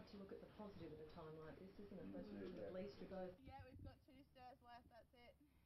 hard to look at the positive at a time like this, isn't it? Those really bleeds to go. Yeah, we've got 2 stirs left, that's it.